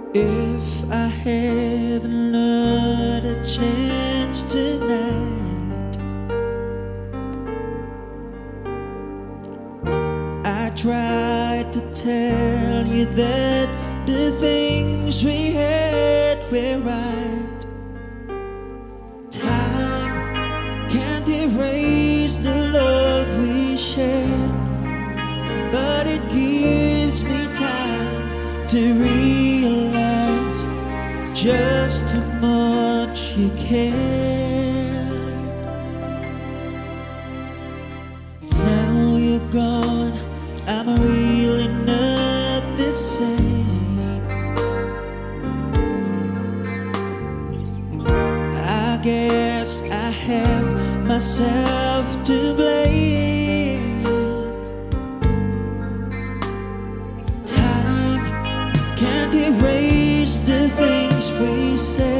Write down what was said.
If I had another chance tonight, I tried to tell you that the things we had were right. Time can't erase the love we shared, but it gives me time to realize just how much you care. Now you're gone, I'm really not the same. I guess I have myself to blame. Can't erase the things we said,